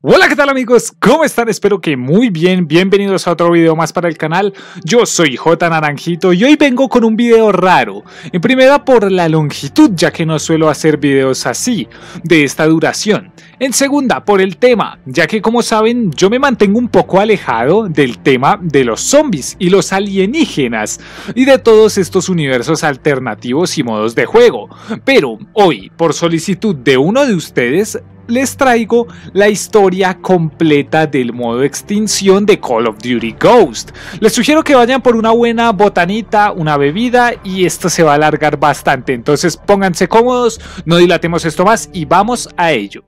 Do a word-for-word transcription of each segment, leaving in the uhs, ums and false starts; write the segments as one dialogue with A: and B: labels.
A: Hola, ¿qué tal amigos? ¿Cómo están? Espero que muy bien. Bienvenidos a otro video más para el canal. Yo soy J Naranjito y hoy vengo con un video raro. En primera por la longitud, ya que no suelo hacer videos así, de esta duración. En segunda por el tema, ya que como saben yo me mantengo un poco alejado del tema de los zombies y los alienígenas y de todos estos universos alternativos y modos de juego. Pero hoy, por solicitud de uno de ustedes, les traigo la historia completa del modo extinción de Call of Duty Ghost. Les sugiero que vayan por una buena botanita, una bebida, y esto se va a alargar bastante. Entonces pónganse cómodos, no dilatemos esto más y vamos a ello.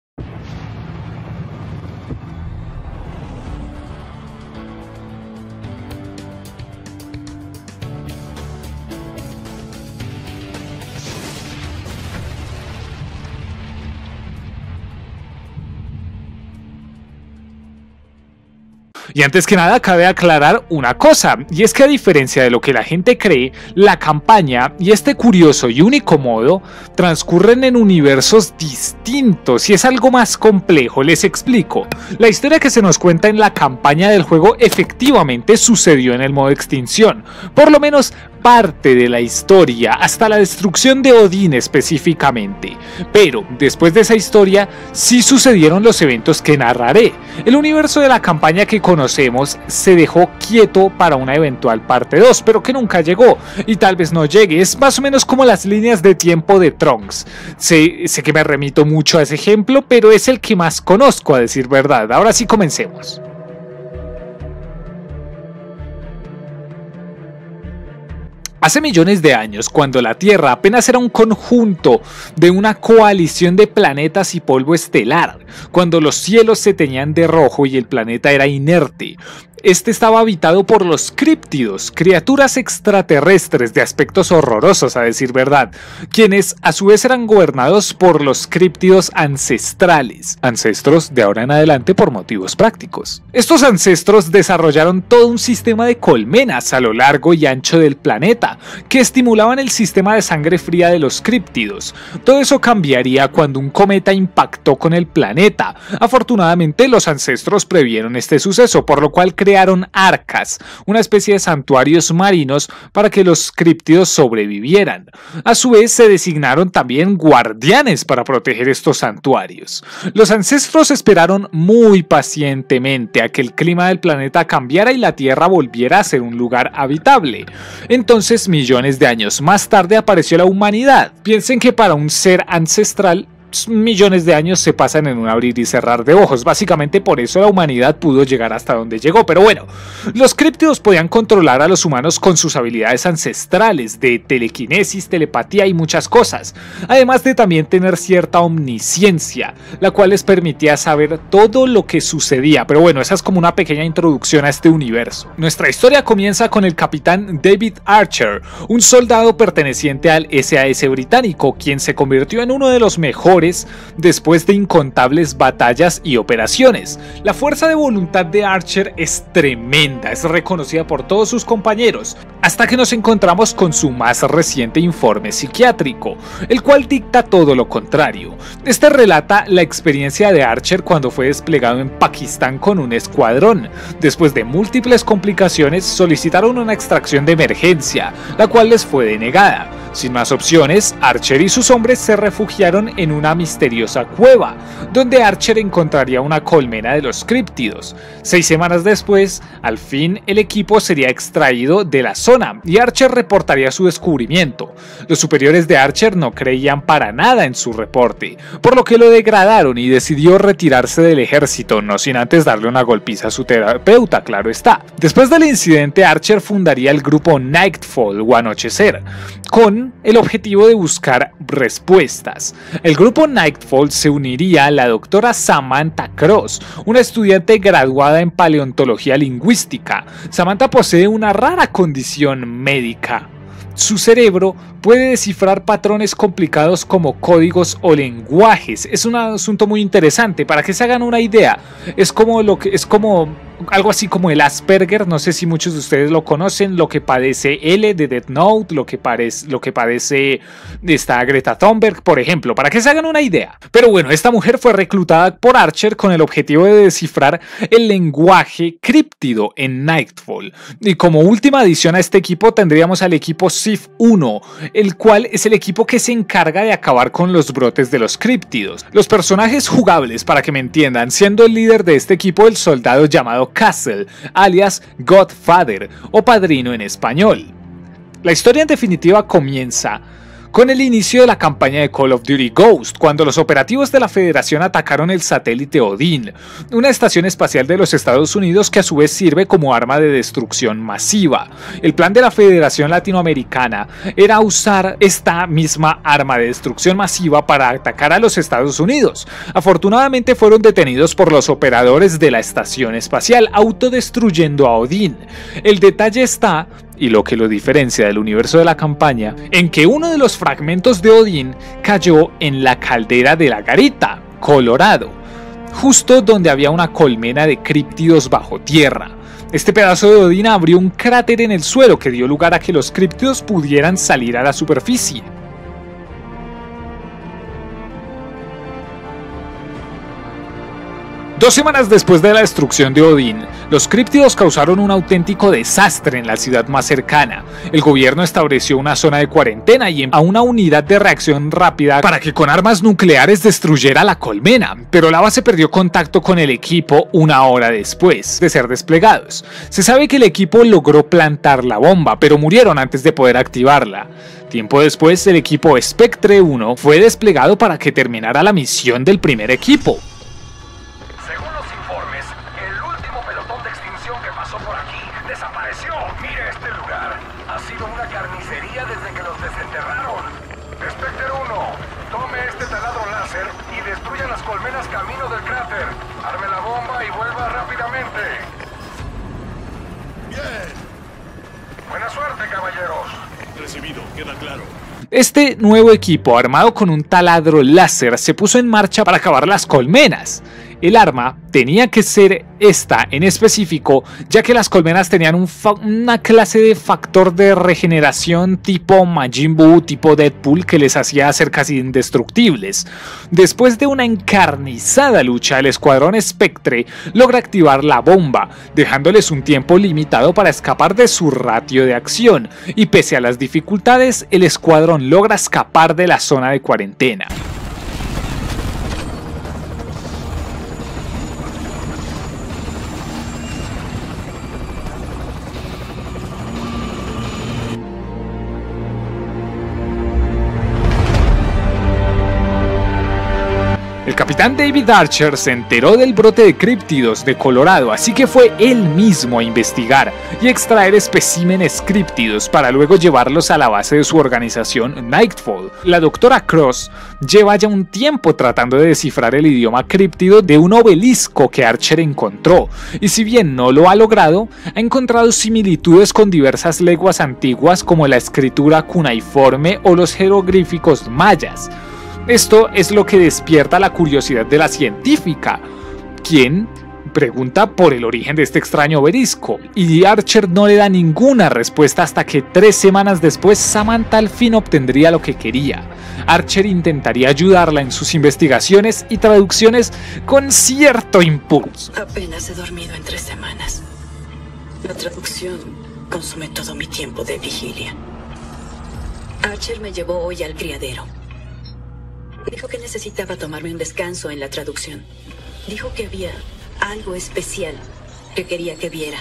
A: Y antes que nada cabe aclarar una cosa, y es que a diferencia de lo que la gente cree, la campaña y este curioso y único modo transcurren en universos distintos y es algo más complejo. Les explico. La historia que se nos cuenta en la campaña del juego efectivamente sucedió en el modo extinción, por lo menos parte de la historia, hasta la destrucción de Odín específicamente. Pero después de esa historia sí sucedieron los eventos que narraré. El universo de la campaña que conocemos se dejó quieto para una eventual parte dos, pero que nunca llegó y tal vez no llegue. Es más o menos como las líneas de tiempo de Trunks. Sé, sé que me remito mucho a ese ejemplo, pero es el que más conozco, a decir verdad. Ahora sí, comencemos. Hace millones de años, cuando la Tierra apenas era un conjunto de una coalición de planetas y polvo estelar, cuando los cielos se teñían de rojo y el planeta era inerte, este estaba habitado por los críptidos, criaturas extraterrestres de aspectos horrorosos a decir verdad, quienes a su vez eran gobernados por los críptidos ancestrales, ancestros de ahora en adelante por motivos prácticos. Estos ancestros desarrollaron todo un sistema de colmenas a lo largo y ancho del planeta, que estimulaban el sistema de sangre fría de los críptidos. Todo eso cambiaría cuando un cometa impactó con el planeta. Afortunadamente los ancestros previeron este suceso, por lo cual crearon arcas, una especie de santuarios marinos para que los críptidos sobrevivieran. A su vez se designaron también guardianes para proteger estos santuarios. Los ancestros esperaron muy pacientemente a que el clima del planeta cambiara y la Tierra volviera a ser un lugar habitable. Entonces, millones de años más tarde apareció la humanidad. Piensen que para un ser ancestral millones de años se pasan en un abrir y cerrar de ojos. Básicamente por eso la humanidad pudo llegar hasta donde llegó. Pero bueno, los críptidos podían controlar a los humanos con sus habilidades ancestrales de telequinesis, telepatía y muchas cosas, además de también tener cierta omnisciencia, la cual les permitía saber todo lo que sucedía. Pero bueno, esa es como una pequeña introducción a este universo. Nuestra historia comienza con el capitán David Archer, un soldado perteneciente al ese a ese británico, quien se convirtió en uno de los mejores después de incontables batallas y operaciones. La fuerza de voluntad de Archer es tremenda, es reconocida por todos sus compañeros, hasta que nos encontramos con su más reciente informe psiquiátrico, el cual dicta todo lo contrario. Este relata la experiencia de Archer cuando fue desplegado en Pakistán con un escuadrón. Después de múltiples complicaciones solicitaron una extracción de emergencia, la cual les fue denegada. Sin más opciones, Archer y sus hombres se refugiaron en una misteriosa cueva, donde Archer encontraría una colmena de los críptidos. Seis semanas después, al fin el equipo sería extraído de la zona y Archer reportaría su descubrimiento. Los superiores de Archer no creían para nada en su reporte, por lo que lo degradaron y decidió retirarse del ejército, no sin antes darle una golpiza a su terapeuta, claro está. Después del incidente, Archer fundaría el grupo Nightfall o Anochecer, con el objetivo de buscar respuestas. El grupo Nightfall se uniría a la doctora Samantha Cross, una estudiante graduada en paleontología lingüística. Samantha posee una rara condición médica. Su cerebro puede descifrar patrones complicados como códigos o lenguajes. Es un asunto muy interesante. Para que se hagan una idea, es como lo que es como algo así como el Asperger, no sé si muchos de ustedes lo conocen, lo que padece L de Death Note, lo que, parece, lo que padece esta Greta Thunberg, por ejemplo, para que se hagan una idea. Pero bueno, esta mujer fue reclutada por Archer con el objetivo de descifrar el lenguaje críptido en Nightfall. Y como última adición a este equipo tendríamos al equipo Sif uno, el cual es el equipo que se encarga de acabar con los brotes de los críptidos. Los personajes jugables, para que me entiendan, siendo el líder de este equipo el soldado llamado Castle, alias Godfather o Padrino en español. La historia en definitiva comienza con el inicio de la campaña de Call of Duty Ghost, cuando los operativos de la Federación atacaron el satélite Odin, una estación espacial de los Estados Unidos que a su vez sirve como arma de destrucción masiva. El plan de la Federación Latinoamericana era usar esta misma arma de destrucción masiva para atacar a los Estados Unidos. Afortunadamente fueron detenidos por los operadores de la estación espacial, autodestruyendo a Odin. El detalle está, y lo que lo diferencia del universo de la campaña, en que uno de los fragmentos de Odin cayó en la caldera de la Garita, Colorado, justo donde había una colmena de críptidos bajo tierra. Este pedazo de Odin abrió un cráter en el suelo que dio lugar a que los críptidos pudieran salir a la superficie. Dos semanas después de la destrucción de Odin, los críptidos causaron un auténtico desastre en la ciudad más cercana. El gobierno estableció una zona de cuarentena y a una unidad de reacción rápida para que con armas nucleares destruyera la colmena, pero la base perdió contacto con el equipo una hora después de ser desplegados. Se sabe que el equipo logró plantar la bomba, pero murieron antes de poder activarla. Tiempo después, el equipo Spectre uno fue desplegado para que terminara la misión del primer equipo.
B: Desapareció. Mire este lugar. Ha sido una carnicería desde que los desenterraron. Spectre uno, tome este taladro láser y destruya las colmenas camino del cráter. Arme la bomba y vuelva rápidamente. Bien. Buena suerte, caballeros.
C: Recibido, queda claro.
A: Este nuevo equipo, armado con un taladro láser, se puso en marcha para acabar las colmenas. El arma tenía que ser esta en específico, ya que las colmenas tenían un una clase de factor de regeneración tipo Majin Buu, tipo Deadpool, que les hacía ser casi indestructibles. Después de una encarnizada lucha, el escuadrón Spectre logra activar la bomba, dejándoles un tiempo limitado para escapar de su ratio de acción, y pese a las dificultades, el escuadrón logra escapar de la zona de cuarentena. El capitán David Archer se enteró del brote de críptidos de Colorado, así que fue él mismo a investigar y extraer especímenes críptidos para luego llevarlos a la base de su organización Nightfall. La doctora Cross lleva ya un tiempo tratando de descifrar el idioma críptido de un obelisco que Archer encontró, y si bien no lo ha logrado, ha encontrado similitudes con diversas lenguas antiguas como la escritura cuneiforme o los jeroglíficos mayas. Esto es lo que despierta la curiosidad de la científica, quien pregunta por el origen de este extraño obelisco, y Archer no le da ninguna respuesta hasta que tres semanas después Samantha al fin obtendría lo que quería. Archer intentaría ayudarla en sus investigaciones y traducciones con cierto impulso.
D: Apenas he dormido en tres semanas. La traducción consume todo mi tiempo de vigilia. Archer me llevó hoy al criadero. Dijo que necesitaba tomarme un descanso en la traducción. Dijo que había algo especial que quería que viera.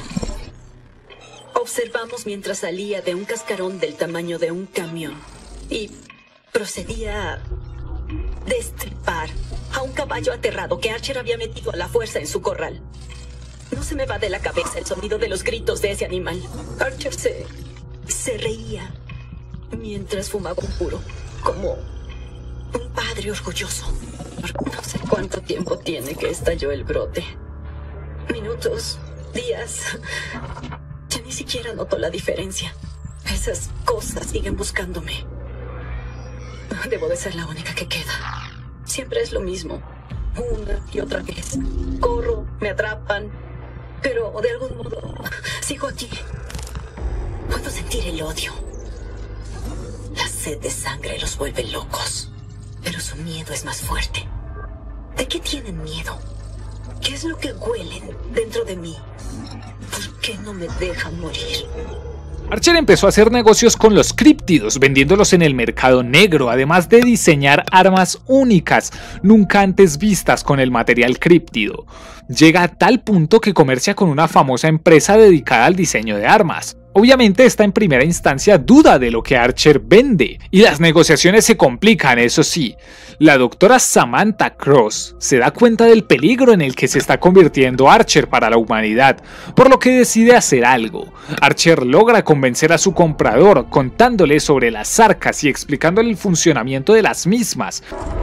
D: Observamos mientras salía de un cascarón del tamaño de un camión y procedía a destripar a un caballo aterrado que Archer había metido a la fuerza en su corral. No se me va de la cabeza el sonido de los gritos de ese animal. Archer se, se reía mientras fumaba un puro, como un padre orgulloso. No sé cuánto tiempo tiene que estalló el brote. Minutos, días. Ya ni siquiera noto la diferencia. Esas cosas siguen buscándome. Debo de ser la única que queda. Siempre es lo mismo. Una y otra vez. Corro, me atrapan. Pero de algún modo sigo aquí. Puedo sentir el odio. La sed de sangre los vuelve locos. Pero su miedo es más fuerte. ¿De qué tienen miedo? ¿Qué es lo que huelen dentro de mí? ¿Por qué no me dejan morir?
A: Archer empezó a hacer negocios con los críptidos, vendiéndolos en el mercado negro, además de diseñar armas únicas, nunca antes vistas con el material críptido. Llega a tal punto que comercia con una famosa empresa dedicada al diseño de armas. Obviamente esta en primera instancia duda de lo que Archer vende, y las negociaciones se complican, eso sí. La doctora Samantha Cross se da cuenta del peligro en el que se está convirtiendo Archer para la humanidad, por lo que decide hacer algo. Archer logra convencer a su comprador contándole sobre las arcas y explicándole el funcionamiento de las mismas.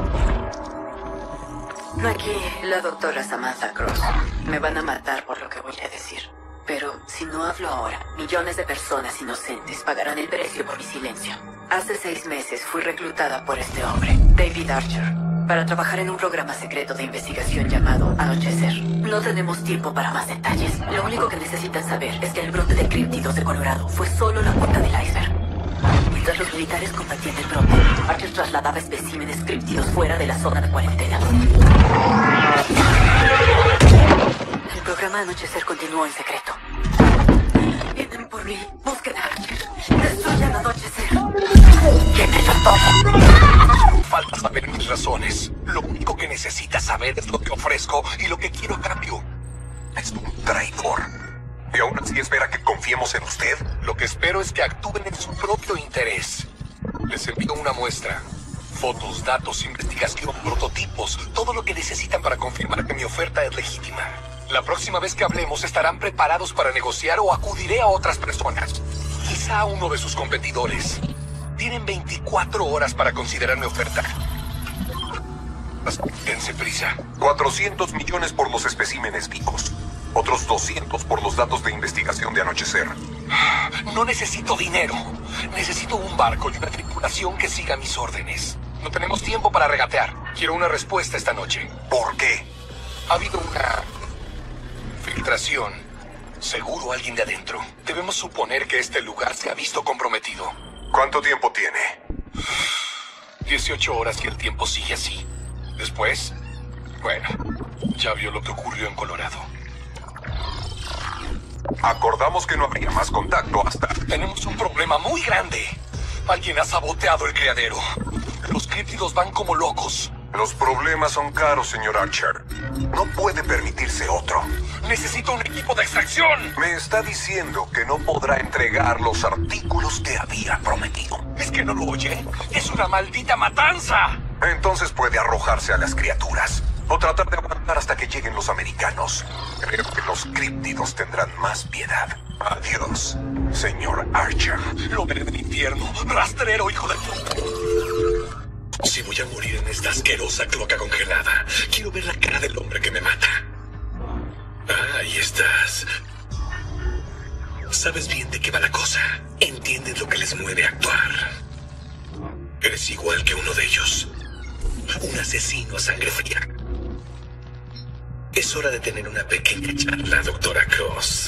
E: Aquí, la doctora Samantha Cross. Me van a matar por lo que voy a decir. Pero si no hablo ahora, millones de personas inocentes pagarán el precio por mi silencio. Hace seis meses fui reclutada por este hombre, David Archer, para trabajar en un programa secreto de investigación llamado Anochecer. No tenemos tiempo para más detalles. Lo único que necesitan saber es que el brote de críptidos de Colorado fue solo la punta del iceberg. Mientras los militares combatían el brote, Archer trasladaba especímenes críptidos fuera de la zona de cuarentena. El programa Anochecer continuó en secreto. Vienen por mí, busquen a Archer, destruyan Anochecer. ¡Quémelo todo!
B: Falta saber mis razones. Lo único que necesitas saber es lo que ofrezco y lo que quiero a cambio. Es un traidor. ¿Y aún así espera que confiemos en usted? Lo que espero es que actúen en su propio interés. Les envío una muestra. Fotos, datos, investigación, prototipos, todo lo que necesitan para confirmar que mi oferta es legítima. La próxima vez que hablemos estarán preparados para negociar o acudiré a otras personas. Quizá a uno de sus competidores. Tienen veinticuatro horas para considerar mi oferta. Dense prisa. cuatrocientos millones por los especímenes vivos. Otros doscientos por los datos de investigación de Anochecer. No necesito dinero. Necesito un barco y una tripulación que siga mis órdenes. No tenemos tiempo para regatear. Quiero una respuesta esta noche. ¿Por qué? Ha habido una filtración. Seguro alguien de adentro. Debemos suponer que este lugar se ha visto comprometido. ¿Cuánto tiempo tiene? dieciocho horas y el tiempo sigue así. Después, bueno, ya vio lo que ocurrió en Colorado. Acordamos que no habría más contacto hasta... Tenemos un problema muy grande. Alguien ha saboteado el criadero. Los críptidos van como locos. Los problemas son caros, señor Archer. No puede permitirse otro. Necesito un equipo de extracción. Me está diciendo que no podrá entregar los artículos que había prometido. ¿Es que no lo oye? ¡Es una maldita matanza! Entonces puede arrojarse a las criaturas. O tratar de aguantar hasta que lleguen los americanos. Creo que los críptidos tendrán más piedad. Adiós, señor Archer. Lo veré del infierno. Rastrero, hijo de... Si voy a morir en esta asquerosa cloaca congelada, quiero ver la cara del hombre que me mata. Ah, ahí estás. Sabes bien de qué va la cosa. Entiendes lo que les mueve a actuar. Eres igual que uno de ellos. Un asesino a sangre fría. Es hora de tener una pequeña charla, doctora Cross.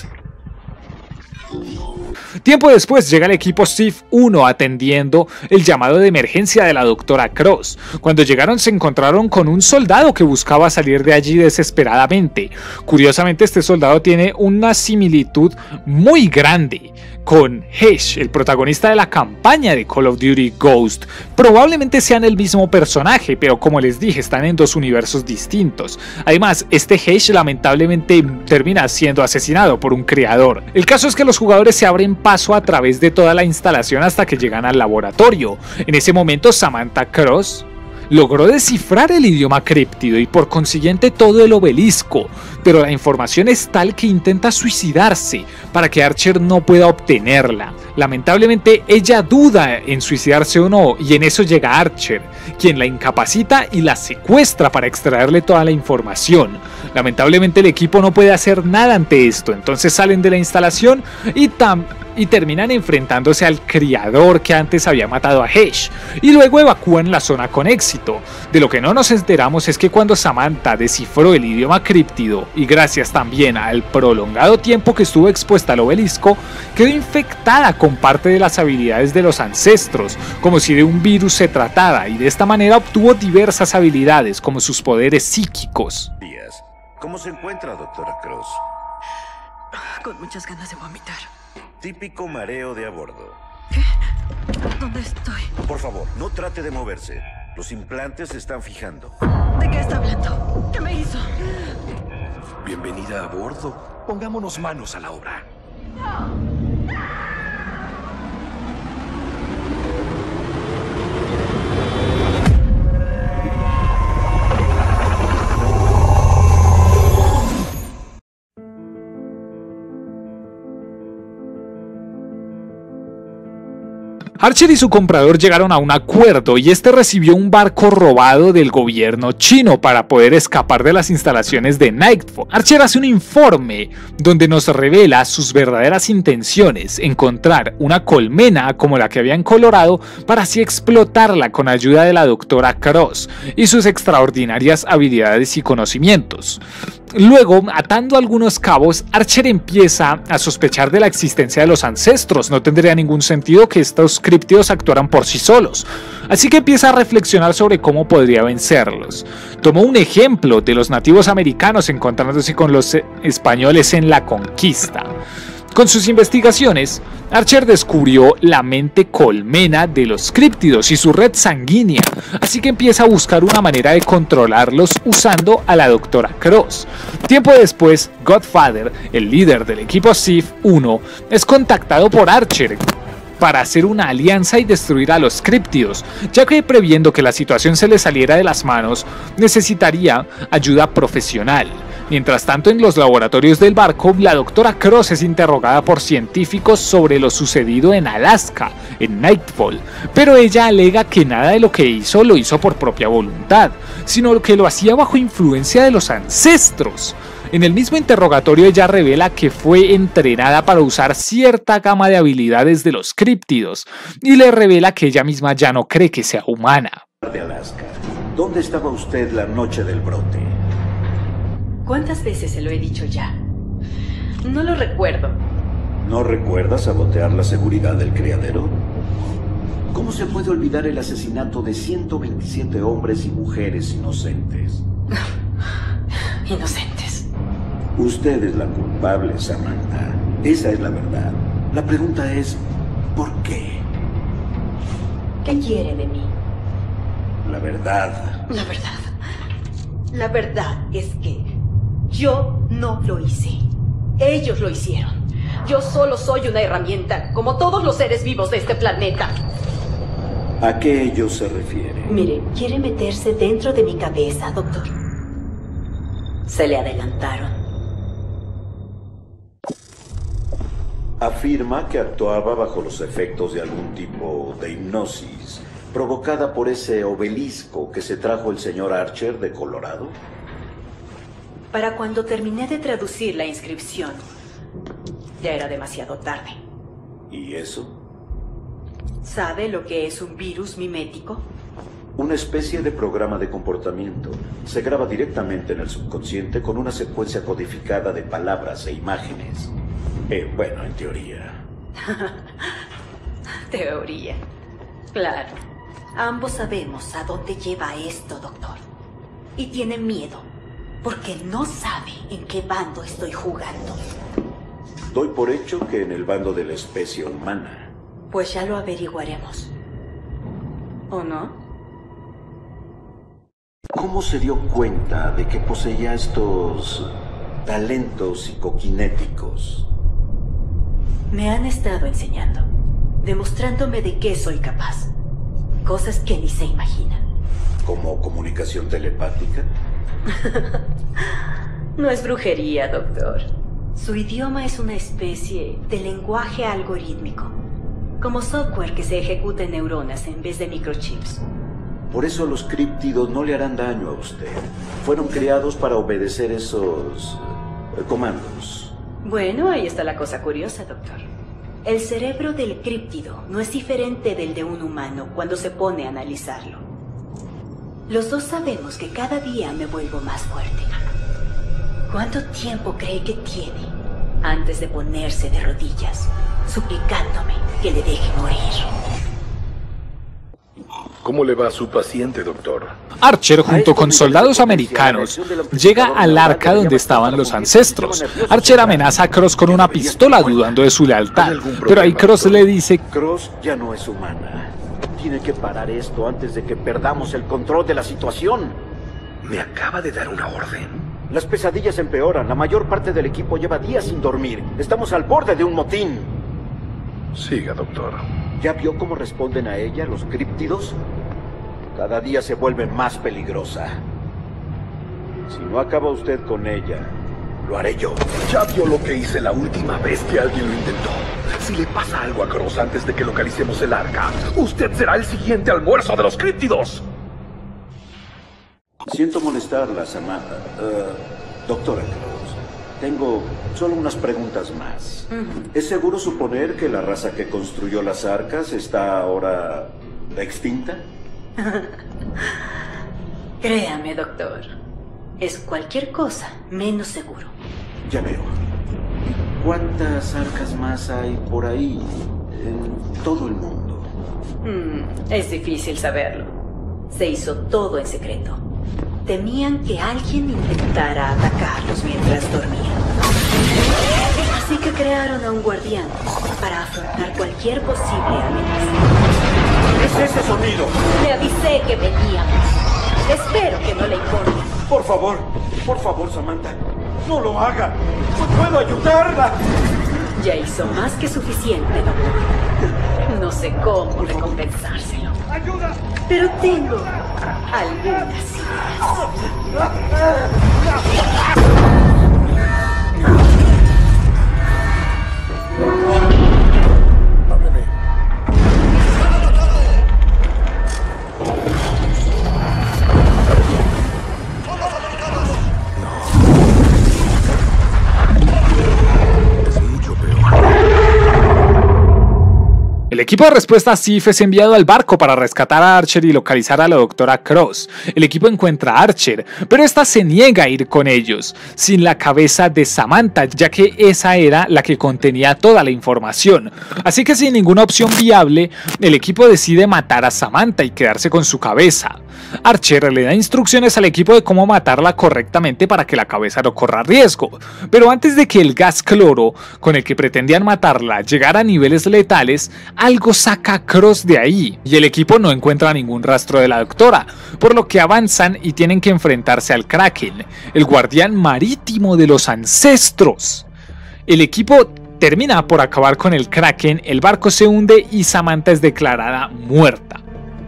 A: Tiempo después llega el equipo S I F uno atendiendo el llamado de emergencia de la doctora Cross. Cuando llegaron se encontraron con un soldado que buscaba salir de allí desesperadamente. Curiosamente este soldado tiene una similitud muy grande con Hesh, el protagonista de la campaña de Call of Duty Ghost. Probablemente sean el mismo personaje, pero como les dije, están en dos universos distintos. Además, este Hesh lamentablemente termina siendo asesinado por un creador. El caso es que los jugadores se abren paso a través de toda la instalación hasta que llegan al laboratorio. En ese momento, Samantha Cross logró descifrar el idioma críptido y por consiguiente todo el obelisco, pero la información es tal que intenta suicidarse para que Archer no pueda obtenerla. Lamentablemente ella duda en suicidarse o no y en eso llega Archer, quien la incapacita y la secuestra para extraerle toda la información. Lamentablemente el equipo no puede hacer nada ante esto, entonces salen de la instalación y tam y terminan enfrentándose al criador que antes había matado a Hesh, y luego evacúan la zona con éxito. De lo que no nos enteramos es que cuando Samantha descifró el idioma críptido, y gracias también al prolongado tiempo que estuvo expuesta al obelisco, quedó infectada con parte de las habilidades de los ancestros, como si de un virus se tratara, y de esta manera obtuvo diversas habilidades, como sus poderes psíquicos.
F: ¿Cómo se encuentra, doctora Cross?
D: Con muchas ganas de vomitar.
F: Típico mareo de a bordo.
D: ¿Qué? ¿Dónde estoy?
F: Por favor, no trate de moverse. Los implantes se están fijando.
D: ¿De qué está hablando? ¿Qué me hizo?
B: Bienvenida a bordo. Pongámonos manos a la obra.
A: Archer y su comprador llegaron a un acuerdo y este recibió un barco robado del gobierno chino para poder escapar de las instalaciones de Nightfall. Archer hace un informe donde nos revela sus verdaderas intenciones: encontrar una colmena como la que había en Colorado para así explotarla con ayuda de la doctora Cross y sus extraordinarias habilidades y conocimientos. Luego, atando algunos cabos, Archer empieza a sospechar de la existencia de los ancestros. No tendría ningún sentido que estos críptidos actuaran por sí solos, así que empieza a reflexionar sobre cómo podría vencerlos. Tomó un ejemplo de los nativos americanos encontrándose con los españoles en la conquista. Con sus investigaciones, Archer descubrió la mente colmena de los críptidos y su red sanguínea, así que empieza a buscar una manera de controlarlos usando a la doctora Cross. Tiempo después, Godfather, el líder del equipo Sif uno, es contactado por Archer para hacer una alianza y destruir a los críptidos, ya que previendo que la situación se le saliera de las manos, necesitaría ayuda profesional. Mientras tanto, en los laboratorios del barco, la doctora Cross es interrogada por científicos sobre lo sucedido en Alaska, en Nightfall, pero ella alega que nada de lo que hizo lo hizo por propia voluntad, sino que lo hacía bajo influencia de los ancestros. En el mismo interrogatorio ella revela que fue entrenada para usar cierta gama de habilidades de los críptidos y le revela que ella misma ya no cree que sea humana.
F: De Alaska. ¿Dónde estaba usted la noche del brote?
E: ¿Cuántas veces se lo he dicho ya? No lo recuerdo.
F: ¿No recuerda sabotear la seguridad del criadero? ¿Cómo se puede olvidar el asesinato de ciento veintisiete hombres y mujeres inocentes?
E: Inocentes.
F: Usted es la culpable, Samantha. Esa es la verdad. La pregunta es, ¿por qué?
E: ¿Qué quiere de mí?
F: La verdad.
E: La verdad. La verdad es que yo no lo hice. Ellos lo hicieron. Yo solo soy una herramienta, como todos los seres vivos de este planeta.
F: ¿A qué ellos se refiere?
E: Mire, quiere meterse dentro de mi cabeza, doctor. Se le adelantaron.
F: Afirma que actuaba bajo los efectos de algún tipo de hipnosis provocada por ese obelisco que se trajo el señor Archer de Colorado.
E: Para cuando terminé de traducir la inscripción, ya era demasiado tarde.
F: ¿Y eso?
E: ¿Sabe lo que es un virus mimético?
F: Una especie de programa de comportamiento. Se graba directamente en el subconsciente con una secuencia codificada de palabras e imágenes. Eh, bueno, en teoría.
E: Teoría. Claro. Ambos sabemos a dónde lleva esto, doctor. Y tiene miedo, porque no sabe en qué bando estoy jugando.
F: Doy por hecho que en el bando de la especie humana.
E: Pues ya lo averiguaremos. ¿O no?
F: ¿Cómo se dio cuenta de que poseía estos talentos psicoquinéticos?
E: Me han estado enseñando, demostrándome de qué soy capaz. Cosas que ni se imaginan.
F: ¿Como comunicación telepática?
E: No es brujería, doctor. Su idioma es una especie de lenguaje algorítmico, como software que se ejecuta en neuronas en vez de microchips.
F: Por eso los críptidos no le harán daño a usted. Fueron creados para obedecer esos eh, comandos.
E: Bueno, ahí está la cosa curiosa, doctor.
G: El cerebro del críptido no es diferente del de un humano cuando se pone a analizarlo. Los dos sabemos que cada día me vuelvo más fuerte. ¿Cuánto tiempo cree que tiene antes de ponerse de rodillas, suplicándome que le deje morir?
C: ¿Cómo le va a su paciente, doctor?
A: Archer, junto con soldados americanos, llega al arca donde estaban los ancestros. Archer amenaza a Cross con una pistola dudando de su lealtad, pero ahí Cross le dice:
F: Cross ya no es humana. Tiene que parar esto antes de que perdamos el control de la situación.
C: ¿Me acaba de dar una orden?
F: Las pesadillas empeoran. La mayor parte del equipo lleva días sin dormir. Estamos al borde de un motín.
C: Siga, doctor.
F: ¿Ya vio cómo responden a ella los críptidos? Cada día se vuelve más peligrosa. Si no acaba usted con ella, lo haré yo.
C: Ya vio lo que hice la última vez que alguien lo intentó. Si le pasa algo a Cross antes de que localicemos el arca, usted será el siguiente almuerzo de los críptidos.
F: Siento molestarla, Samantha. Uh, doctora Cross, tengo solo unas preguntas más. Uh-huh. ¿Es seguro suponer que la raza que construyó las arcas está ahora extinta?
G: Créame, doctor. Es cualquier cosa menos seguro.
F: Ya veo. ¿Cuántas arcas más hay por ahí en todo el mundo?
G: Hmm, es difícil saberlo. Se hizo todo en secreto. Temían que alguien intentara atacarlos mientras dormían. Así que crearon a un guardián para afrontar cualquier posible amenaza.
F: ¿Qué es ese sonido?
G: Le avisé que veníamos. Espero que no le importe.
F: Por favor, por favor, Samantha, no lo haga. No puedo ayudarla.
G: Ya hizo más que suficiente, doctor. No sé cómo recompensárselo.
F: ¡Ayuda!
G: Pero tengo algunas ideas.
A: El equipo de respuesta a Sif es enviado al barco para rescatar a Archer y localizar a la doctora Cross. El equipo encuentra a Archer, pero esta se niega a ir con ellos, sin la cabeza de Samantha, ya que esa era la que contenía toda la información. Así que sin ninguna opción viable, el equipo decide matar a Samantha y quedarse con su cabeza. Archer le da instrucciones al equipo de cómo matarla correctamente para que la cabeza no corra riesgo, pero antes de que el gas cloro con el que pretendían matarla llegara a niveles letales, algo saca a Cross de ahí y el equipo no encuentra ningún rastro de la doctora, por lo que avanzan y tienen que enfrentarse al Kraken, el guardián marítimo de los ancestros. El equipo termina por acabar con el Kraken, el barco se hunde y Samantha es declarada muerta.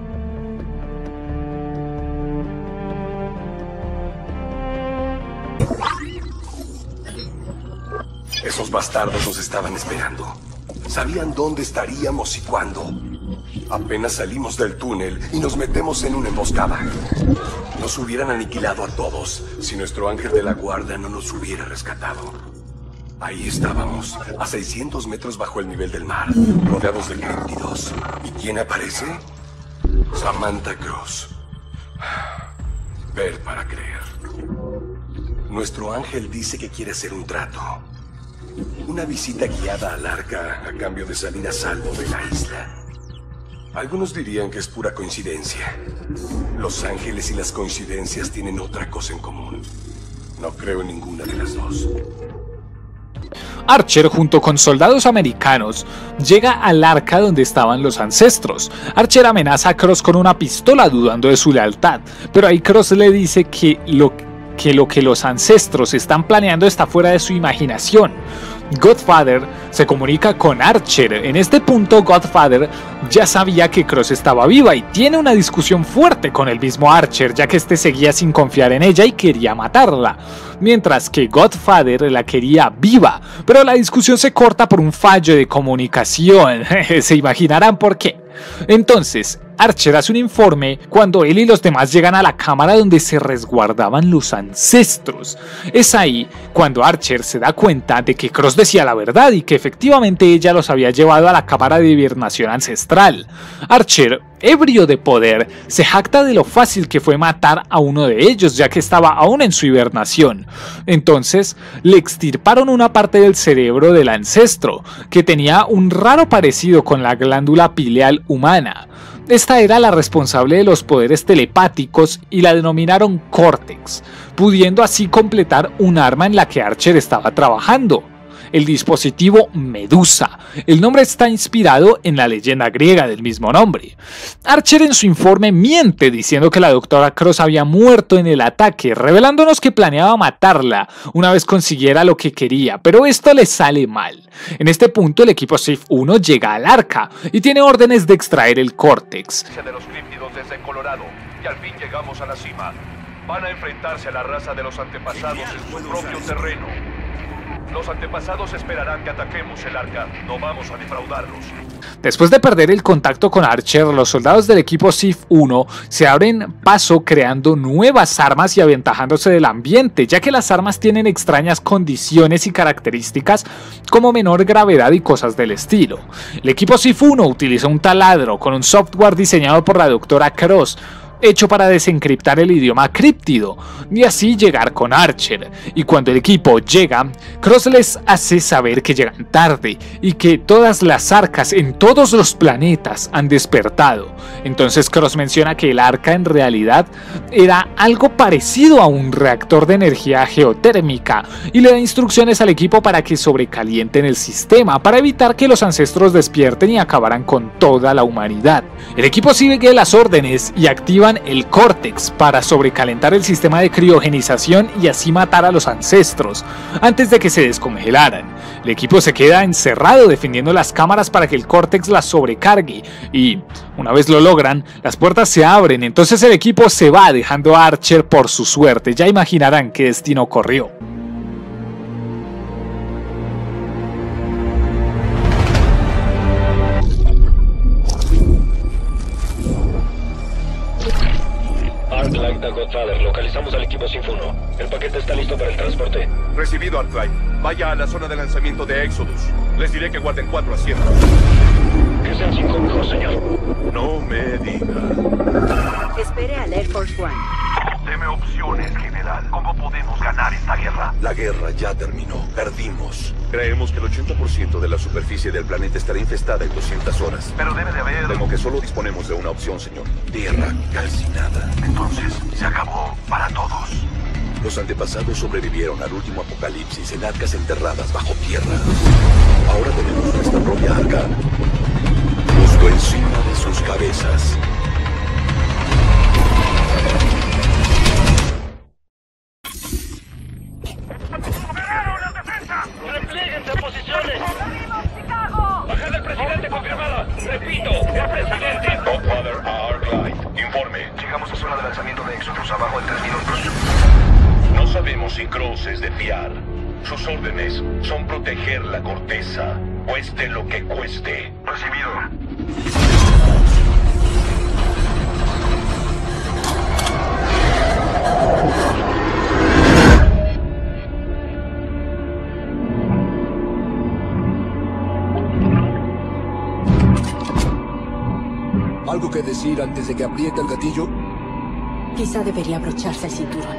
C: Esos bastardos nos estaban esperando. Sabían dónde estaríamos y cuándo. Apenas salimos del túnel y nos metemos en una emboscada. Nos hubieran aniquilado a todos si nuestro ángel de la guarda no nos hubiera rescatado. Ahí estábamos, a seiscientos metros bajo el nivel del mar, rodeados de críptidos. ¿Y quién aparece? Samantha Cross. Ver para creer. Nuestro ángel dice que quiere hacer un trato. Una visita guiada al arca a cambio de salir a salvo de la isla. Algunos dirían que es pura coincidencia. Los ángeles y las coincidencias tienen otra cosa en común. No creo en ninguna de las dos.
A: Archer, junto con soldados americanos, llega al arca donde estaban los ancestros. Archer amenaza a Cross con una pistola dudando de su lealtad, pero ahí Cross le dice que lo que que lo que los ancestros están planeando está fuera de su imaginación. Godfather se comunica con Archer. En este punto Godfather ya sabía que Cross estaba viva y tiene una discusión fuerte con el mismo Archer, ya que este seguía sin confiar en ella y quería matarla, mientras que Godfather la quería viva, pero la discusión se corta por un fallo de comunicación. Se imaginarán por qué. Entonces Archer hace un informe cuando él y los demás llegan a la cámara donde se resguardaban los ancestros. Es ahí cuando Archer se da cuenta de que Cross decía la verdad y que efectivamente ella los había llevado a la cámara de hibernación ancestral. Archer, ebrio de poder, se jacta de lo fácil que fue matar a uno de ellos, ya que estaba aún en su hibernación. Entonces le extirparon una parte del cerebro del ancestro, que tenía un raro parecido con la glándula pineal humana. Esta era la responsable de los poderes telepáticos y la denominaron Cortex, pudiendo así completar un arma en la que Archer estaba trabajando: el dispositivo Medusa. El nombre está inspirado en la leyenda griega del mismo nombre. Archer en su informe miente diciendo que la doctora Cross había muerto en el ataque, revelándonos que planeaba matarla una vez consiguiera lo que quería, pero esto le sale mal. En este punto el equipo Sif uno llega al arca y tiene órdenes de extraer el Cortex.
B: De los críptidos desde Colorado, y al fin llegamos a la cima. Van a enfrentarse a la raza de los antepasados en su propio terreno. Los antepasados esperarán que ataquemos el arca, no vamos a defraudarlos.
A: Después de perder el contacto con Archer, los soldados del equipo Sif uno se abren paso creando nuevas armas y aventajándose del ambiente, ya que las armas tienen extrañas condiciones y características como menor gravedad y cosas del estilo. El equipo Sif uno utiliza un taladro con un software diseñado por la doctora Cross, hecho para desencriptar el idioma críptido y así llegar con Archer. Y cuando el equipo llega, Cross les hace saber que llegan tarde y que todas las arcas en todos los planetas han despertado. Entonces Cross menciona que el arca en realidad era algo parecido a un reactor de energía geotérmica y le da instrucciones al equipo para que sobrecalienten el sistema para evitar que los ancestros despierten y acabaran con toda la humanidad. El equipo sigue las órdenes y activa el Cortex para sobrecalentar el sistema de criogenización y así matar a los ancestros antes de que se descongelaran. El equipo se queda encerrado defendiendo las cámaras para que el Cortex las sobrecargue y, una vez lo logran, las puertas se abren. Entonces el equipo se va dejando a Archer por su suerte. Ya imaginarán qué destino corrió.
H: Arclight a Godfather, localizamos al equipo Sif uno. El paquete está listo para el transporte.
B: Recibido, Arclight. Vaya a la zona de lanzamiento de Exodus. Les diré que guarden cuatro asientos.
H: Que sean cinco mejor, señor.
B: No me diga.
G: Espere al Air Force One.
B: Deme opciones, general. ¿Cómo podemos ganar esta guerra?
C: La guerra ya terminó. Perdimos.
I: Creemos que el ochenta por ciento de la superficie del planeta estará infestada en doscientas horas.
B: Pero debe de haber...
I: Temo que solo disponemos de una opción, señor.
C: Tierra calcinada.
B: Entonces, se acabó para todos.
C: Los antepasados sobrevivieron al último apocalipsis en arcas enterradas bajo tierra. Ahora tenemos nuestra propia arca, justo encima de sus cabezas.
H: ¡Replieguense a posiciones! ¡Bajada del presidente confirmada! ¡Repito, el presidente!
B: Godfather a Arclight. Informe. Llegamos a zona de lanzamiento de Exodus abajo en tres minutos.
H: No sabemos si Cross es de fiar. Sus órdenes son proteger la corteza, cueste lo que cueste.
B: Recibido.
C: ¿Algo que decir antes de que apriete el gatillo?
D: Quizá debería abrocharse el cinturón.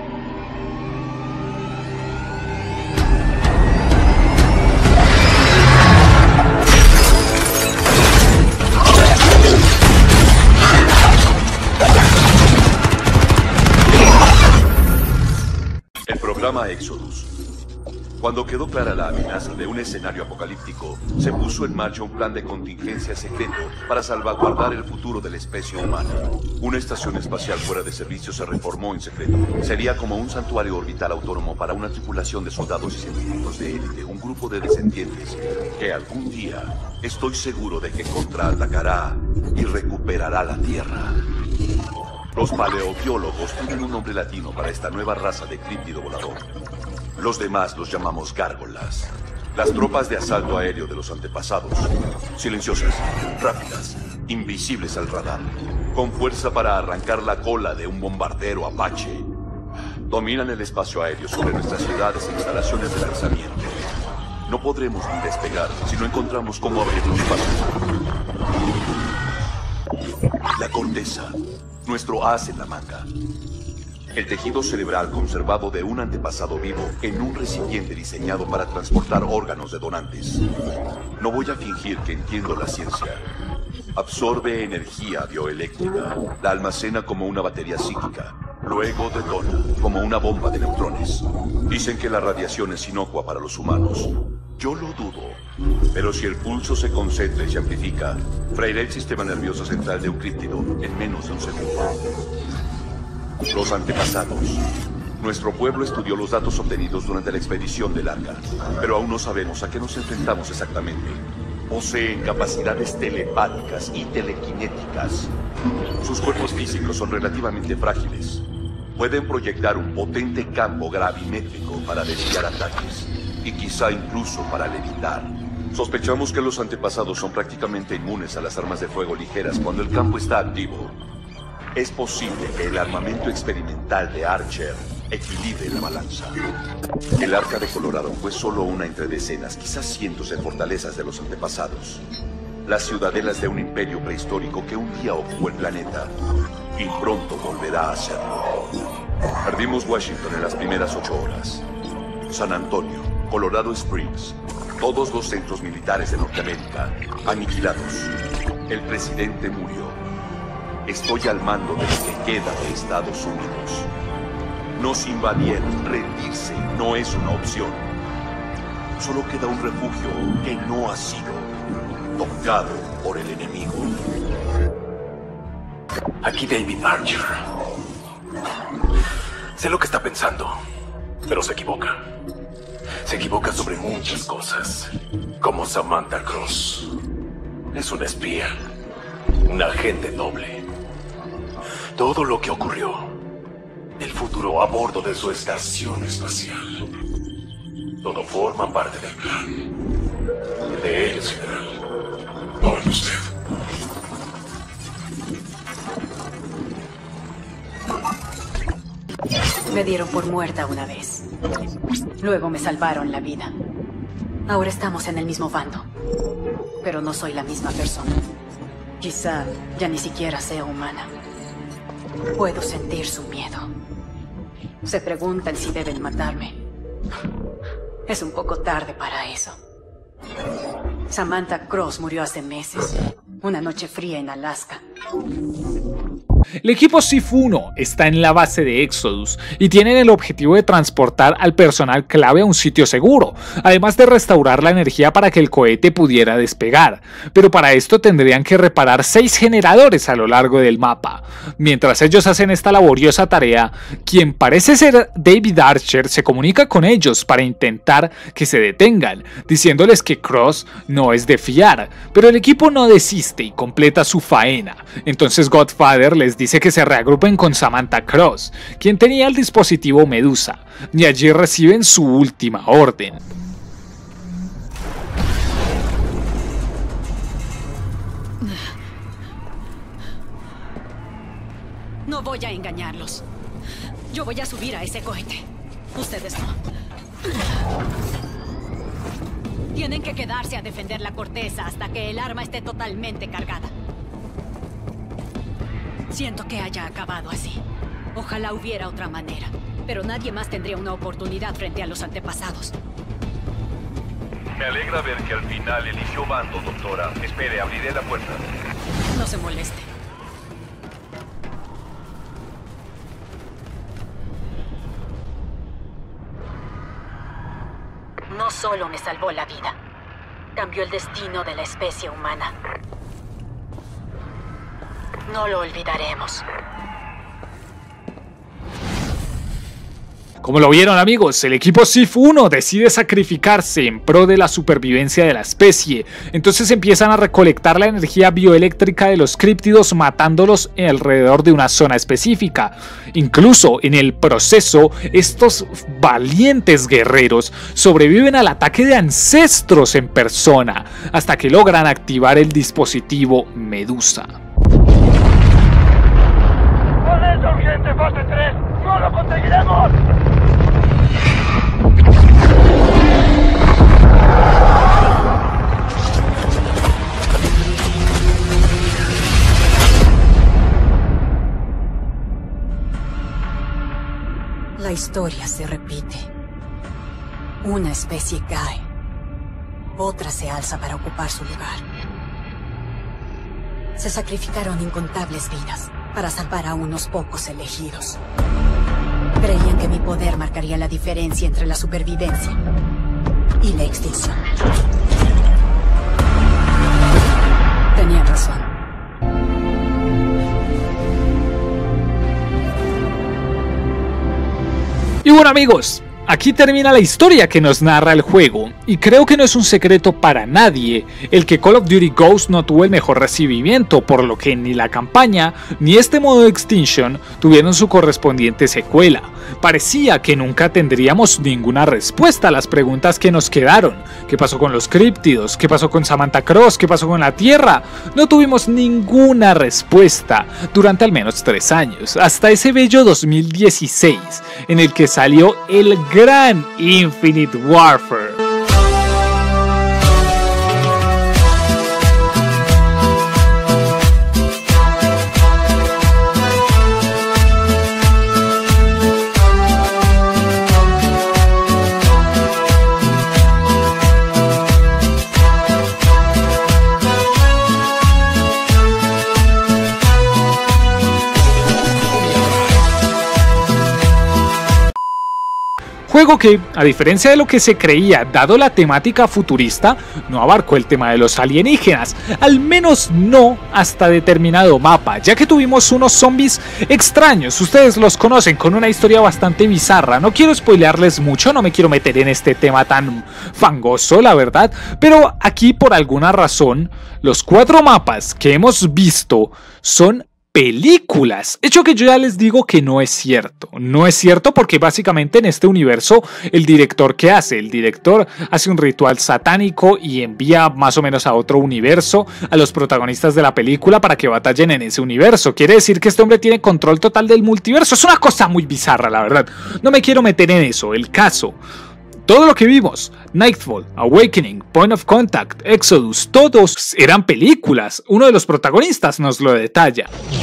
I: El programa Exodus. Cuando quedó clara la amenaza de un escenario apocalíptico, se puso en marcha un plan de contingencia secreto para salvaguardar el futuro de la especie humana. Una estación espacial fuera de servicio se reformó en secreto. Sería como un santuario orbital autónomo para una tripulación de soldados y científicos de élite, un grupo de descendientes que algún día estoy seguro de que contraatacará y recuperará la Tierra. Los paleobiólogos tienen un nombre latino para esta nueva raza de críptido volador. Los demás los llamamos gárgolas. Las tropas de asalto aéreo de los antepasados. Silenciosas, rápidas, invisibles al radar. con fuerza para arrancar la cola de un bombardero Apache. Dominan el espacio aéreo sobre nuestras ciudades e instalaciones de lanzamiento. No podremos ni despegar si no encontramos cómo abrirnos paso. La corteza, nuestro as en la manga. El tejido cerebral conservado de un antepasado vivo en un recipiente diseñado para transportar órganos de donantes. No voy a fingir que entiendo la ciencia. Absorbe energía bioeléctrica, la almacena como una batería psíquica, luego detona como una bomba de neutrones. Dicen que la radiación es inocua para los humanos. Yo lo dudo, pero si el pulso se concentra y se amplifica, freirá el sistema nervioso central de un críptido en menos de un segundo. Los antepasados. Nuestro pueblo estudió los datos obtenidos durante la expedición del Arca, pero aún no sabemos a qué nos enfrentamos exactamente. Poseen capacidades telepáticas y telequinéticas. Sus cuerpos físicos son relativamente frágiles. Pueden proyectar un potente campo gravimétrico para desviar ataques, y quizá incluso para levitar. Sospechamos que los antepasados son prácticamente inmunes a las armas de fuego ligeras cuando el campo está activo. Es posible que el armamento experimental de Archer equilibre la balanza. El Arca de Colorado fue solo una entre decenas, quizás cientos de fortalezas de los antepasados. Las ciudadelas de un imperio prehistórico que un día ocupó el planeta y pronto volverá a serlo. Perdimos Washington en las primeras ocho horas. San Antonio, Colorado Springs, todos los centros militares de Norteamérica aniquilados. El presidente murió. Estoy al mando de lo que queda de Estados Unidos. Nos invadieron. Rendirse no es una opción. Solo queda un refugio que no ha sido tocado por el enemigo.
C: Aquí David Archer. Sé lo que está pensando, pero se equivoca. Se equivoca sobre muchas cosas. Como Samantha Cross. Es una espía. Un agente doble. Todo lo que ocurrió. El futuro a bordo de su estación espacial. Todo forma parte del plan. De ellos, general. No en usted.
G: Me dieron por muerta una vez. Luego me salvaron la vida. Ahora estamos en el mismo bando. Pero no soy la misma persona. Quizá ya ni siquiera sea humana. Puedo sentir su miedo. Se preguntan si deben matarme. Es un poco tarde para eso. Samantha Cross murió hace meses. Una noche fría en Alaska.
A: El equipo S I F uno está en la base de Exodus y tienen el objetivo de transportar al personal clave a un sitio seguro, además de restaurar la energía para que el cohete pudiera despegar, pero para esto tendrían que reparar seis generadores a lo largo del mapa. Mientras ellos hacen esta laboriosa tarea, quien parece ser David Archer se comunica con ellos para intentar que se detengan, diciéndoles que Cross no es de fiar, pero el equipo no desiste y completa su faena. Entonces Godfather les dice que se reagrupen con Samantha Cross, quien tenía el dispositivo Medusa, y allí reciben su última orden.
G: No voy a engañarlos. Yo voy a subir a ese cohete. Ustedes no. Tienen que quedarse a defender la corteza hasta que el arma esté totalmente cargada. Siento que haya acabado así. Ojalá hubiera otra manera, pero nadie más tendría una oportunidad frente a los antepasados.
H: Me alegra ver que al final eligió bando, doctora. Espere, abriré la puerta.
G: No se moleste. No solo me salvó la vida, cambió el destino de la especie humana. No lo olvidaremos.
A: Como lo vieron, amigos, el equipo S I F uno decide sacrificarse en pro de la supervivencia de la especie. Entonces empiezan a recolectar la energía bioeléctrica de los críptidos, matándolos alrededor de una zona específica. Incluso en el proceso, estos valientes guerreros sobreviven al ataque de ancestros en persona, hasta que logran activar el dispositivo Medusa.
B: Agente fase tres, ¡no lo conseguiremos!
D: La historia se repite. Una especie cae. Otra se alza para ocupar su lugar. Se sacrificaron incontables vidas para salvar a unos pocos elegidos. Creían que mi poder marcaría la diferencia entre la supervivencia y la extinción. Tenían razón.
A: Y bueno amigos, aquí termina la historia que nos narra el juego, y creo que no es un secreto para nadie el que Call of Duty Ghosts no tuvo el mejor recibimiento, por lo que ni la campaña ni este modo de Extinction tuvieron su correspondiente secuela. Parecía que nunca tendríamos ninguna respuesta a las preguntas que nos quedaron. ¿Qué pasó con los críptidos? ¿Qué pasó con Samantha Cross? ¿Qué pasó con la Tierra? No tuvimos ninguna respuesta durante al menos tres años, hasta ese bello dos mil dieciséis, en el que salió el gran Infinite Warfare. Juego que, a diferencia de lo que se creía, dado la temática futurista, no abarcó el tema de los alienígenas, al menos no hasta determinado mapa, ya que tuvimos unos zombies extraños, ustedes los conocen, con una historia bastante bizarra. No quiero spoilearles mucho, no me quiero meter en este tema tan fangoso, la verdad, pero aquí por alguna razón, los cuatro mapas que hemos visto son películas, hecho que yo ya les digo que no es cierto, no es cierto porque básicamente en este universo el director ¿qué hace? El director hace un ritual satánico y envía más o menos a otro universo a los protagonistas de la película para que batallen en ese universo. Quiere decir que este hombre tiene control total del multiverso, es una cosa muy bizarra la verdad, no me quiero meter en eso. El caso, todo lo que vimos, Nightfall, Awakening, Point of Contact, Exodus, todos eran películas. Uno de los protagonistas nos lo detalla.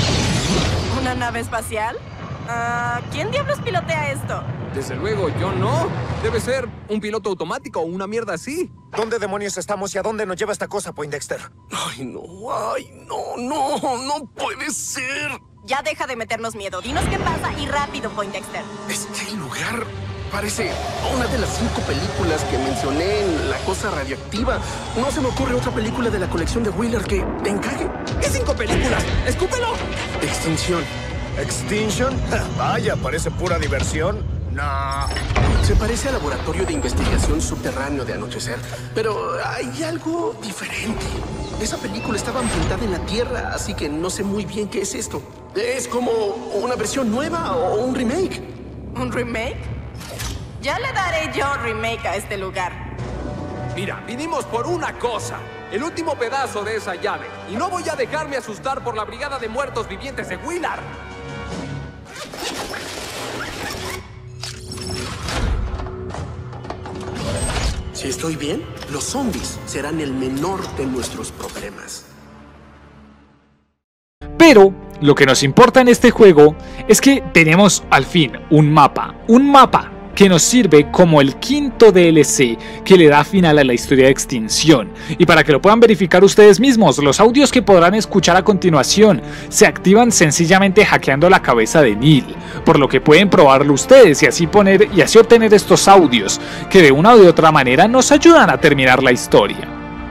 J: ¿Una nave espacial? Uh, ¿Quién diablos pilotea esto?
K: Desde luego, yo no. Debe ser un piloto automático o una mierda así.
L: ¿Dónde demonios estamos y a dónde nos lleva esta cosa, Poindexter?
K: Ay, no, ay, no, no, no puede ser.
J: Ya deja de meternos miedo. Dinos qué pasa y rápido, Poindexter.
K: Este lugar parece una de las cinco películas que mencioné en La Cosa Radioactiva. No se me ocurre otra película de la colección de Wheeler que encaje. ¿Qué cinco películas? ¡Escúpelo! Extinción.
L: ¿Extinction? Vaya, parece pura diversión. No.
K: Se parece al laboratorio de investigación subterráneo de Anochecer, pero hay algo diferente. Esa película estaba ambientada en la Tierra, así que no sé muy bien qué es esto. Es como una versión nueva o un remake.
J: ¿Un remake? Ya le daré yo remake a este lugar.
K: Mira, vinimos por una cosa. El último pedazo de esa llave. Y no voy a dejarme asustar por la brigada de muertos vivientes de Wheeler. Si estoy bien, los zombies serán el menor de nuestros problemas.
A: Pero lo que nos importa en este juego es que tenemos al fin un mapa. Un mapa que nos sirve como el quinto D L C que le da final a la historia de Extinción. Y para que lo puedan verificar ustedes mismos, los audios que podrán escuchar a continuación se activan sencillamente hackeando la cabeza de Neil, por lo que pueden probarlo ustedes y así poner y así obtener estos audios que de una u de otra manera nos ayudan a terminar la historia.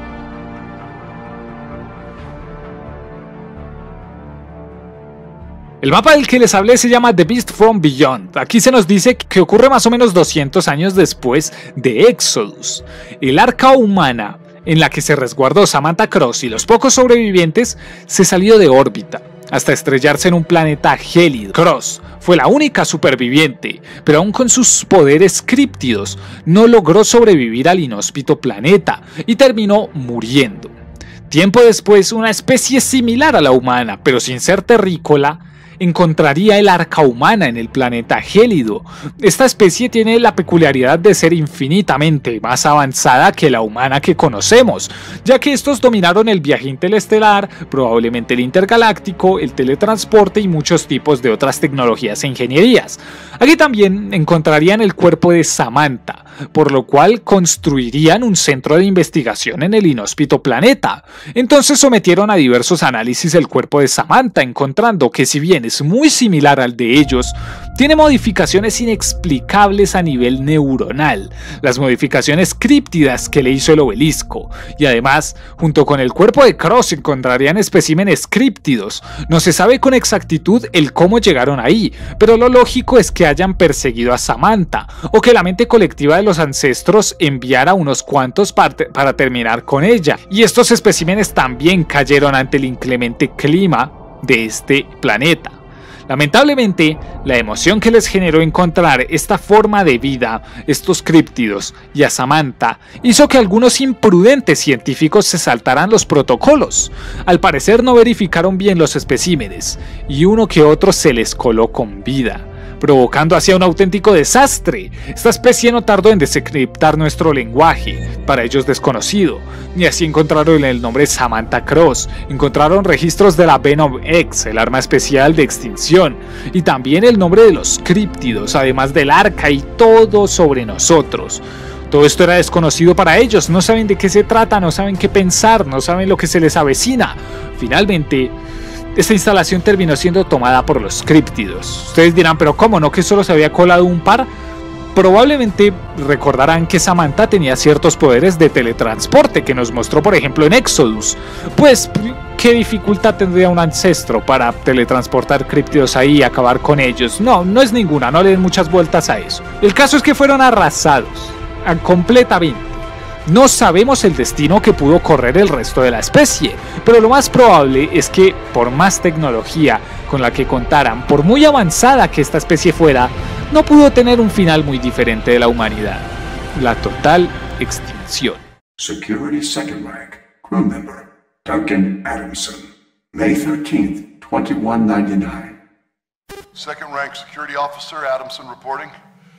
A: El mapa del que les hablé se llama The Beast from Beyond. Aquí se nos dice que ocurre más o menos doscientos años después de Exodus. El arca humana en la que se resguardó Samantha Cross y los pocos sobrevivientes se salió de órbita hasta estrellarse en un planeta gélido. Cross fue la única superviviente, pero aún con sus poderes críptidos no logró sobrevivir al inhóspito planeta y terminó muriendo. Tiempo después, una especie similar a la humana, pero sin ser terrícola, encontraría el arca humana en el planeta gélido. Esta especie tiene la peculiaridad de ser infinitamente más avanzada que la humana que conocemos, ya que estos dominaron el viaje interestelar, probablemente el intergaláctico, el teletransporte y muchos tipos de otras tecnologías e ingenierías. Aquí también encontrarían el cuerpo de Samantha, por lo cual construirían un centro de investigación en el inhóspito planeta. Entonces sometieron a diversos análisis el cuerpo de Samantha, encontrando que si bien es muy similar al de ellos, tiene modificaciones inexplicables a nivel neuronal, las modificaciones críptidas que le hizo el obelisco, y además, junto con el cuerpo de Cross encontrarían especímenes críptidos. No se sabe con exactitud el cómo llegaron ahí, pero lo lógico es que hayan perseguido a Samantha, o que la mente colectiva de los ancestros enviara unos cuantos para terminar con ella, y estos especímenes también cayeron ante el inclemente clima de este planeta. Lamentablemente, la emoción que les generó encontrar esta forma de vida, estos críptidos y a Samantha, hizo que algunos imprudentes científicos se saltaran los protocolos. Al parecer no verificaron bien los especímenes, y uno que otro se les coló con vida, provocando así un auténtico desastre. Esta especie no tardó en desencriptar nuestro lenguaje, para ellos desconocido, y así encontraron el nombre Samantha Cross, encontraron registros de la Venom X, el arma especial de extinción, y también el nombre de los críptidos, además del arca y todo sobre nosotros. Todo esto era desconocido para ellos, no saben de qué se trata, no saben qué pensar, no saben lo que se les avecina. Finalmente, esta instalación terminó siendo tomada por los críptidos. Ustedes dirán, pero ¿cómo no que solo se había colado un par? Probablemente recordarán que Samantha tenía ciertos poderes de teletransporte que nos mostró por ejemplo en Exodus. Pues, ¿qué dificultad tendría un ancestro para teletransportar críptidos ahí y acabar con ellos? No, no es ninguna, no le den muchas vueltas a eso. El caso es que fueron arrasados, completamente. No sabemos el destino que pudo correr el resto de la especie, pero lo más probable es que, por más tecnología con la que contaran, por muy avanzada que esta especie fuera, no pudo tener un final muy diferente de la humanidad: la total extinción.
M: Security Second Rank, Crew Member, Duncan Adamson, May thirteenth, twenty-one ninety-nine.
N: Second Rank Security Officer Adamson reporting.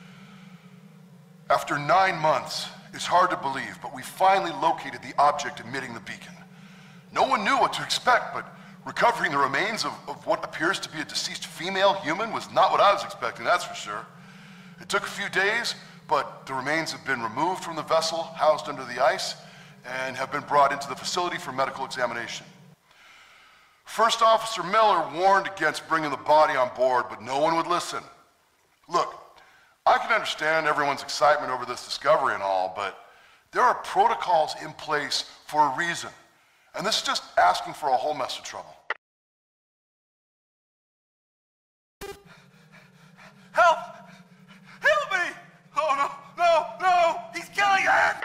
N: After nine months, it's hard to believe, but we finally located the object emitting the beacon. No one knew what to expect, but recovering the remains of, of what appears to be a deceased female human was not what I was expecting, that's for sure. It took a few days, but the remains have been removed from the vessel, housed under the ice, and have been brought into the facility for medical examination. First Officer Miller warned against bringing the body on board, but no one would listen. Look, I can understand everyone's excitement over this discovery and all, but there are protocols in place for a reason. And this is just asking for a whole mess of trouble.
B: Help! Help me! Oh no, no, no! He's killing her!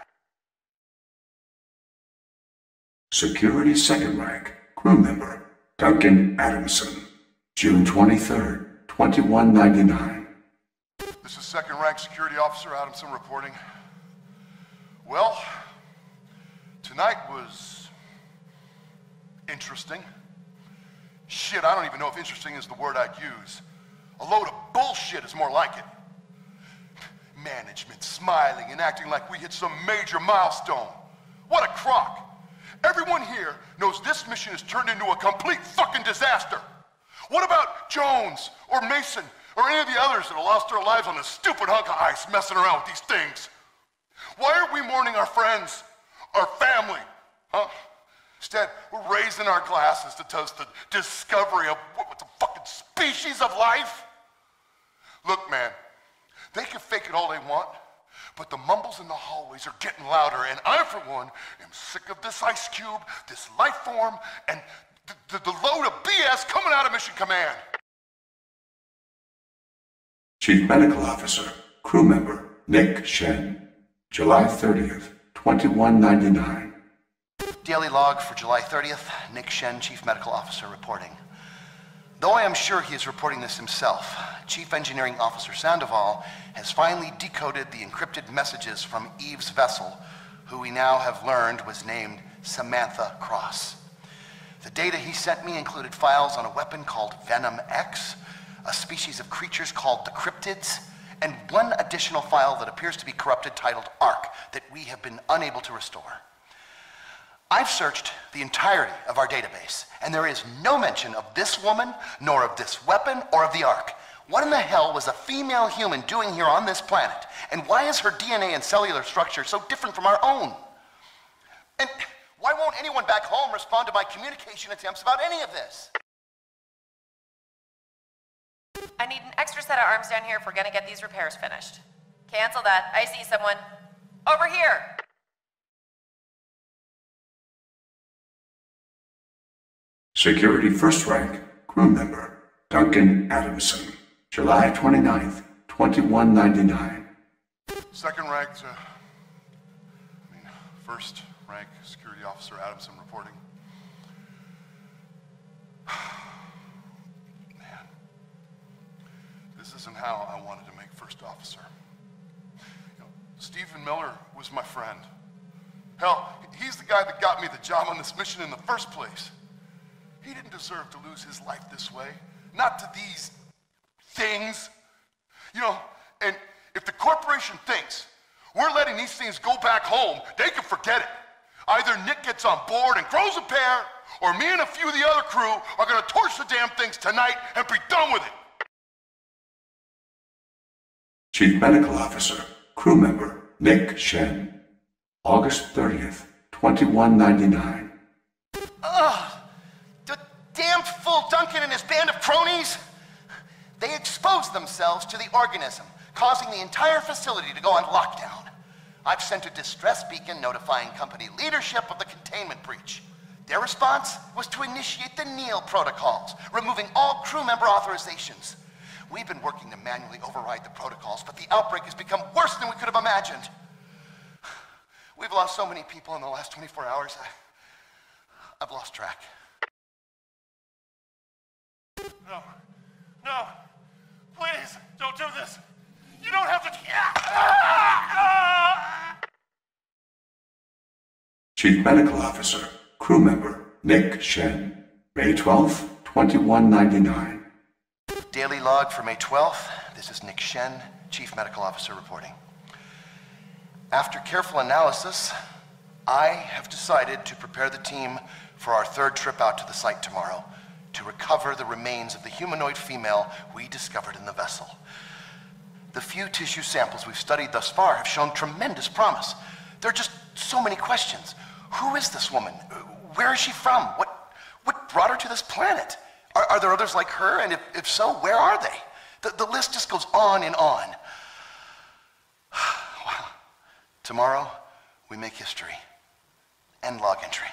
M: Security Second Rank, Crew Member, Duncan Adamson, June twenty-third, twenty-one ninety-nine.
N: This is Second Rank Security Officer Adamson reporting. Well, tonight was interesting. Shit, I don't even know if interesting is the word I'd use. A load of bullshit is more like it. Management smiling and acting like we hit some major milestone. What a crock. Everyone here knows this mission has turned into a complete fucking disaster. What about Jones or Mason or any of the others that have lost their lives on this stupid hunk of ice messing around with these things? Why aren't we mourning our friends, our family, huh? Instead, we're raising our glasses to toast the discovery of what the fucking species of life. Look, man, they can fake it all they want, but the mumbles in the hallways are getting louder, and I, for one, am sick of this ice cube, this life form, and the, the, the load of B S coming out of Mission Command.
M: Chief Medical Officer, Crew Member, Nick Shen, July thirtieth, twenty-one ninety-nine.
O: Daily log for July thirtieth, Nick Shen, Chief Medical Officer, reporting. Though I am sure he is reporting this himself, Chief Engineering Officer Sandoval has finally decoded the encrypted messages from Eve's vessel, who we now have learned was named Samantha Cross. The data he sent me included files on a weapon called Venom X, a species of creatures called the Cryptids, and one additional file that appears to be corrupted titled ARC that we have been unable to restore. I've searched the entirety of our database, and there is no mention of this woman, nor of this weapon, or of the ARC. What in the hell was a female human doing here on this planet? And why is her D N A and cellular structure so different from our own? And why won't anyone back home respond to my communication attempts about any of this?
P: I need an extra set of arms down here if we're gonna get these repairs finished. Cancel that. I see someone. Over here!
M: Security First Rank, crew member, Duncan Adamson. July twenty-ninth, twenty-one ninety-nine.
N: Second ranked, uh, I mean, first rank security officer Adamson reporting. Man, this isn't how I wanted to make first officer. You know, Stephen Miller was my friend. Hell, he's the guy that got me the job on this mission in the first place. He didn't deserve to lose his life this way. Not to these things. You know, and if the corporation thinks we're letting these things go back home, they can forget it. Either Nick gets on board and grows a pair, or me and a few of the other crew are gonna torch the damn things tonight and be done with it.
M: Chief Medical Officer, crew member, Nick Shen. August thirtieth, twenty-one ninety-nine.
O: Ugh! The damn fool Duncan and his band of cronies! They exposed themselves to the organism, causing the entire facility to go on lockdown. I've sent a distress beacon notifying company leadership of the containment breach. Their response was to initiate the Neil protocols, removing all crew member authorizations. We've been working to manually override the protocols, but the outbreak has become worse than we could have imagined. We've lost so many people in the last twenty-four hours, I, I've lost track.
B: No, no, please, don't do this. You don't have to...
M: Chief Medical Officer, crew member, Nick Shen. May twelfth, twenty-one ninety-nine.
O: Daily log for May twelfth. This is Nick Shen, Chief Medical Officer reporting. After careful analysis, I have decided to prepare the team for our third trip out to the site tomorrow to recover the remains of the humanoid female we discovered in the vessel. The few tissue samples we've studied thus far have shown tremendous promise. There are just so many questions. Who is this woman? Where is she from? What, what brought her to this planet? Are, are there others like her? And if, if so, where are they? The, the list just goes on and on. Wow. Tomorrow, we make history. End log entry.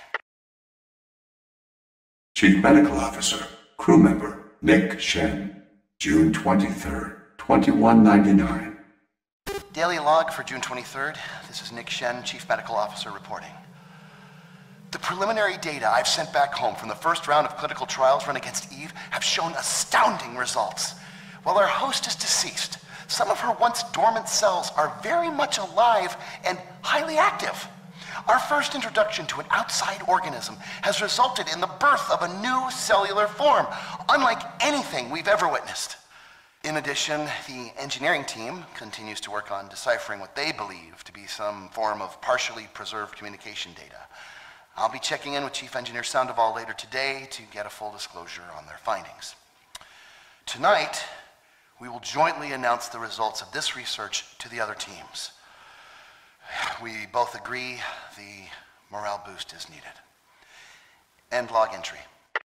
M: Chief Medical Officer, crew member, Nick Shen. June twenty-third, twenty-one ninety-nine.
O: Daily log for June twenty-third. This is Nick Shen, Chief Medical Officer reporting. The preliminary data I've sent back home from the first round of clinical trials run against Eve have shown astounding results. While our host is deceased, some of her once dormant cells are very much alive and highly active. Our first introduction to an outside organism has resulted in the birth of a new cellular form, unlike anything we've ever witnessed. In addition, the engineering team continues to work on deciphering what they believe to be some form of partially preserved communication data. I'll be checking in with Chief Engineer Sandoval later today to get a full disclosure on their findings. Tonight, we will jointly announce the results of this research to the other teams. We both agree the morale boost is needed. End log entry.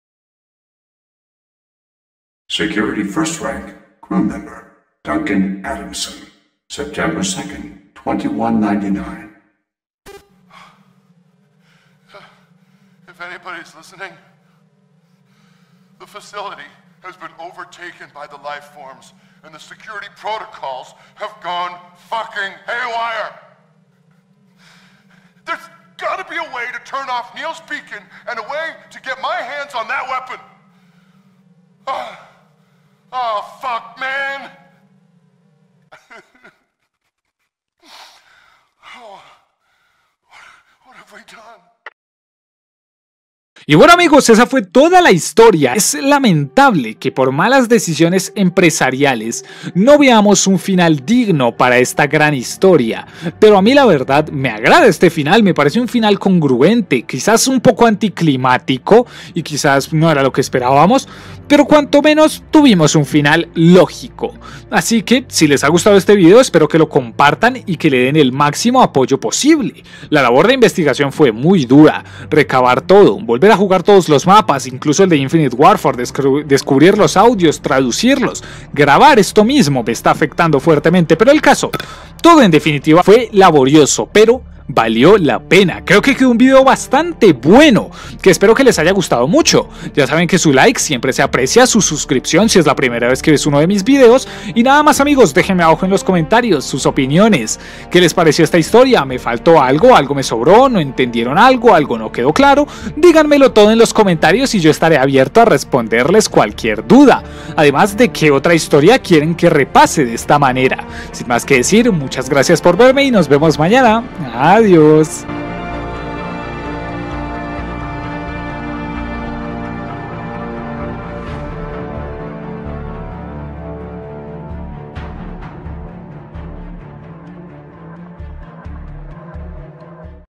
M: Security First Rank, crew member, Duncan Adamson. September second, twenty-one ninety-nine.
N: If anybody's listening, the facility has been overtaken by the life forms, and the security protocols have gone fucking haywire. There's gotta be a way to turn off Neil's beacon and a way to get my hands on that weapon. Oh, oh fuck, man. Oh, what have we done?
A: Y bueno amigos, esa fue toda la historia. Es lamentable que por malas decisiones empresariales no veamos un final digno para esta gran historia, pero a mí la verdad me agrada este final, me parece un final congruente, quizás un poco anticlimático y quizás no era lo que esperábamos, pero cuanto menos tuvimos un final lógico. Así que si les ha gustado este video espero que lo compartan y que le den el máximo apoyo posible. La labor de investigación fue muy dura, recabar todo, volver a jugar todos los mapas, incluso el de Infinite Warfare, descubrir los audios, traducirlos, grabar esto mismo me está afectando fuertemente, pero el caso, todo en definitiva fue laborioso, pero valió la pena. Creo que quedó un video bastante bueno, que espero que les haya gustado mucho. Ya saben que su like siempre se aprecia, su suscripción si es la primera vez que ves uno de mis videos, y nada más amigos, déjenme abajo en los comentarios sus opiniones. ¿Qué les pareció esta historia? ¿Me faltó algo? ¿Algo me sobró? ¿No entendieron algo? ¿Algo no quedó claro? Díganmelo todo en los comentarios y yo estaré abierto a responderles cualquier duda. Además de qué otra historia quieren que repase de esta manera. Sin más que decir, muchas gracias por verme y nos vemos mañana. Adiós.